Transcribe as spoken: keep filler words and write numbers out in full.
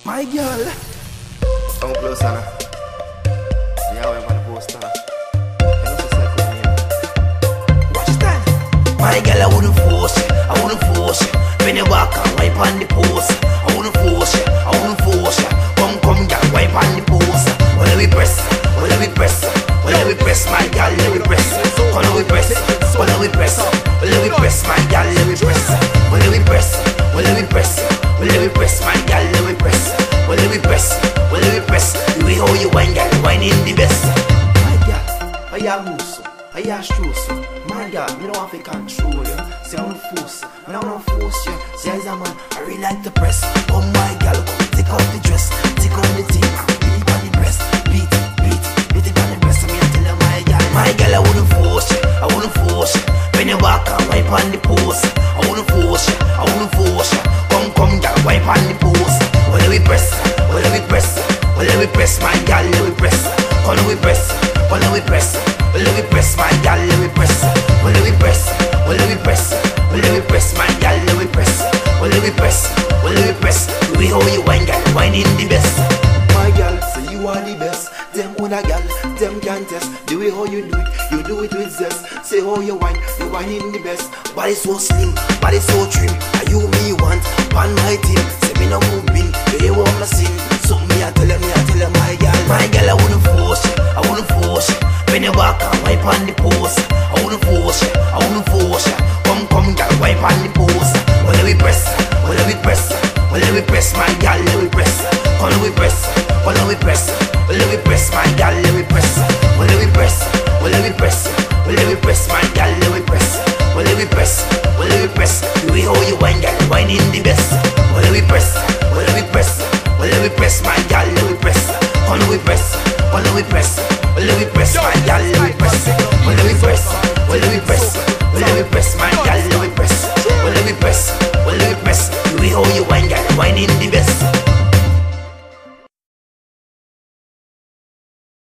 My girl, come closer now. Yeah, we're on the poster. Watch that. My girl, I wouldn't force you, I wouldn't force you. When you walk and wipe on the post, I wouldn't force you, I wouldn't force you. Come, come, girl, wipe on the post. Well, let me press, well, let me press, well, let me press, my girl, let me press. Well, let me press, well, let me press, well, let me press, my girl, let me press. Well, let me press, well, let me press, well, let me press, my girl, let me press. Well, let me press, well, let me press. The way how you wine, girl, wine in the best. My girl, I am loose, I am stress. My girl, me don't have to control you. See, I don't force you, I don't force you. See, as a man, I really like to press. Oh my girl, come take off the dress, take off the thing, beat on the breast, beat, beat, beat it on the breast. So me I tell you, my girl, my girl, I wouldn't force you, I wouldn't force you. When you walk and wipe on the post, I wouldn't force you, I wouldn't force you. Come, come, girl, wipe on the post. Well, let me press, well, let me press, well, let me press, my girl, let me press. Well, let me press, well, let me press, well, let me press, my girl, let me press. Well, let me press, well, let me press, well, let me press, my girl, let me press. Well, let me press, well, let me press. The way how you wine, girl, wine in the best. My girl, so you are the best. Them other girl, them can't test. The way how you do it, you do it with zest. Say how you wine, you wine in the best. Body so slim, body so trim. Are you me want, on my team. Say me no moving, you hear what I'm saying. So me I tell you, me I tell you, my girl. My girl, I wouldn't force you, I wouldn't force you. When you walk and wipe on the post, I wouldn't force you, I wouldn't force you. Come, come, girl, wipe on the post. Well, let me press, well, let me press, well, let me press, my girl, let me press. Well, let me press, well, let me press, well, let me press, my girl, let me press. Well, let me press, well, let me press, well, let me press, my girl, let me press. Well, let me press, well, let me press. The way how you wine, girl, wine in the best. Well, let me press, well, let me press, well, let me press, my girl, let me press. Well, let me press, well, let me press, well, let me press, my girl, let me press. Well, let me press, well, let me press, well, let me press, my girl, let me press. Well, let me press, well, let me press. The way how you wine, girl, wine in the best.